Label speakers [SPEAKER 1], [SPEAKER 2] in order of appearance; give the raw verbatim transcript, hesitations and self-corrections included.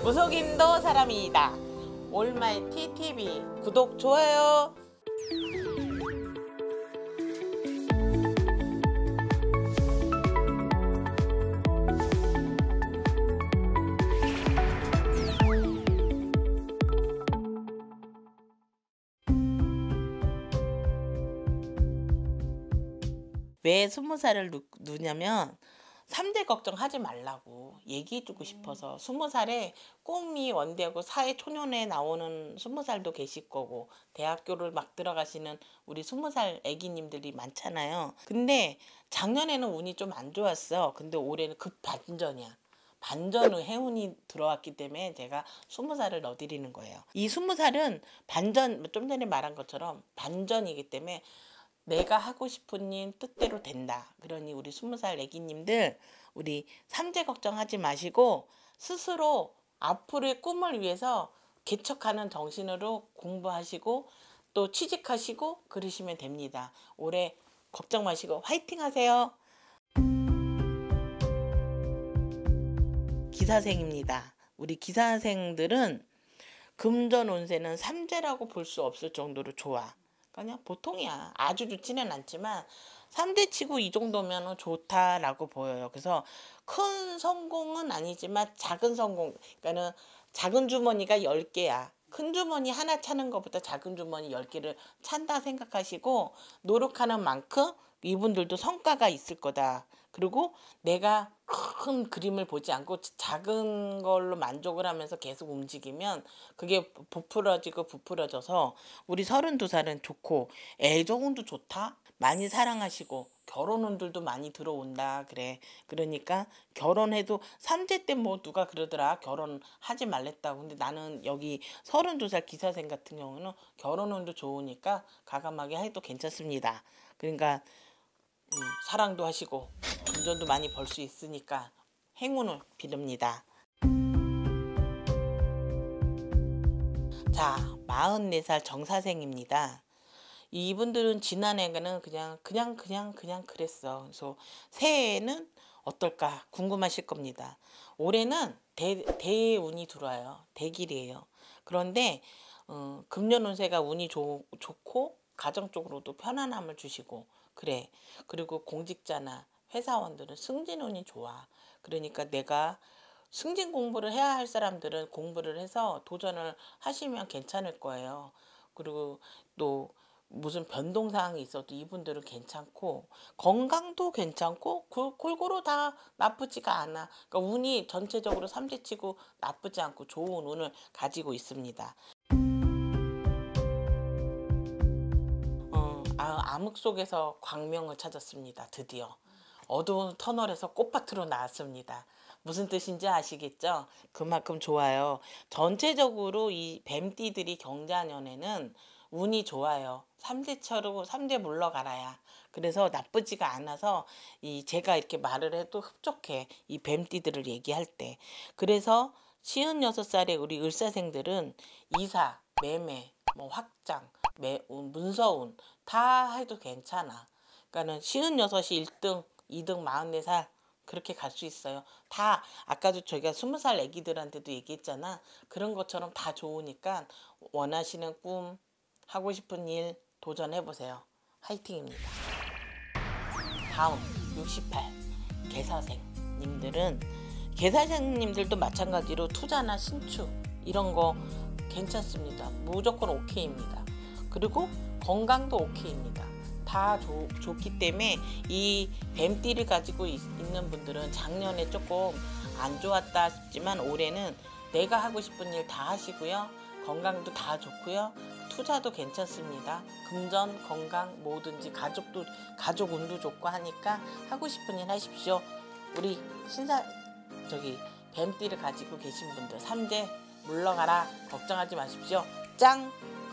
[SPEAKER 1] 무속인도 사람이다. 올마이티 티비 구독, 좋아요. 왜 스무 살을 누냐면 삼재 걱정하지 말라고 얘기해주고 싶어서. 스무 살에 꿈이 원대하고 사회 초년에 나오는 스무 살도 계실 거고 대학교를 막 들어가시는 우리 스무 살 애기님들이 많잖아요. 근데 작년에는 운이 좀 안 좋았어. 근데 올해는 급 반전이야. 반전의 해운이 들어왔기 때문에 제가 스무 살을 넣어드리는 거예요. 이 스무 살은 반전, 좀 전에 말한 것처럼 반전이기 때문에 내가 하고 싶은 일 뜻대로 된다. 그러니 우리 스무 살 애기님들, 우리 삼재 걱정하지 마시고 스스로 앞으로의 꿈을 위해서 개척하는 정신으로 공부하시고 또 취직하시고 그러시면 됩니다. 올해 걱정 마시고 화이팅 하세요. 기사생입니다. 우리 기사생들은 금전 운세는 삼재라고 볼 수 없을 정도로 좋아. 그냥 보통이야. 아주 좋지는 않지만 삼재 치고 이 정도면 좋다라고 보여요. 그래서 큰 성공은 아니지만 작은 성공, 그러니까는 작은 주머니가 열 개야. 큰 주머니 하나 차는 것보다 작은 주머니 열 개를 찬다 생각하시고 노력하는 만큼 이분들도 성과가 있을 거다. 그리고 내가 큰 그림을 보지 않고 작은 걸로 만족을 하면서 계속 움직이면 그게 부풀어지고 부풀어져서 우리 서른두 살은 좋고 애정운도 좋다. 많이 사랑하시고 결혼운들도 많이 들어온다. 그래. 그러니까 결혼해도 삼재 때 뭐 누가 그러더라. 결혼하지 말랬다고. 근데 나는 여기 서른두 살 기사생 같은 경우는 결혼운도 좋으니까 과감하게 해도 괜찮습니다. 그러니까 음, 사랑도 하시고 금전도 많이 벌 수 있으니까 행운을 빌읍니다. 자, 마흔네 살 정사생입니다. 이분들은 지난해는 그냥 그냥 그냥 그냥 그랬어. 그래서 새해에는 어떨까 궁금하실 겁니다. 올해는 대, 대운이 들어와요. 대길이에요. 그런데 어, 금년 운세가 운이 좋, 좋고 가정적으로도 편안함을 주시고 그래. 그리고 공직자나 회사원들은 승진운이 좋아. 그러니까 내가 승진 공부를 해야 할 사람들은 공부를 해서 도전을 하시면 괜찮을 거예요. 그리고 또 무슨 변동사항이 있어도 이분들은 괜찮고 건강도 괜찮고 골고루 다 나쁘지가 않아. 그러니까 운이 전체적으로 삼재치고 나쁘지 않고 좋은 운을 가지고 있습니다. 어, 아, 암흑 속에서 광명을 찾았습니다. 드디어. 어두운 터널에서 꽃밭으로 나왔습니다. 무슨 뜻인지 아시겠죠? 그만큼 좋아요. 전체적으로 이 뱀띠들이 경자년에는 운이 좋아요. 삼재처럼 삼재 물러가라야. 그래서 나쁘지가 않아서 이 제가 이렇게 말을 해도 흡족해. 이 뱀띠들을 얘기할 때. 그래서 쉰여섯 살의 우리 을사생들은 이사, 매매, 뭐 확장, 매운, 문서운 다 해도 괜찮아. 그러니까는 쉰여섯이 일 등, 이 등 마흔네 살 그렇게 갈 수 있어요. 다 아까도 저희가 스무 살 애기들한테도 얘기했잖아. 그런 것처럼 다 좋으니까 원하시는 꿈, 하고 싶은 일 도전해보세요. 화이팅입니다. 다음 육십팔 개사생님들은 개사생님들도 마찬가지로 투자나 신축 이런 거 괜찮습니다. 무조건 오케이입니다. 그리고 건강도 오케이입니다. 다 좋, 좋기 때문에 이 뱀띠를 가지고 있, 있는 분들은 작년에 조금 안 좋았다 싶지만 올해는 내가 하고 싶은 일 다 하시고요. 건강도 다 좋고요. 투자도 괜찮습니다. 금전, 건강 뭐든지 가족도 가족 운도 좋고 하니까 하고 싶은 일 하십시오. 우리 신사 저기 뱀띠를 가지고 계신 분들 삼재 물러가라 걱정하지 마십시오. 짱!